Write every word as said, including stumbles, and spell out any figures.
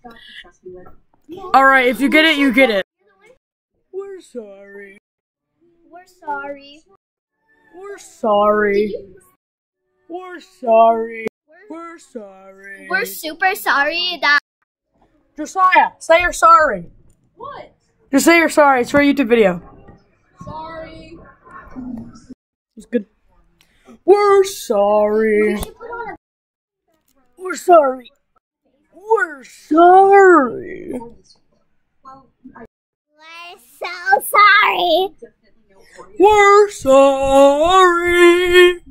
Alright, if you get it, you get it. We're sorry. We're sorry. We're sorry. We're sorry. We're sorry. We're super sorry that. Josiah, say you're sorry. What? Just say you're sorry. It's for a YouTube video. Sorry. It's good. We're sorry. We're sorry. We're sorry. We're so sorry. We're sorry.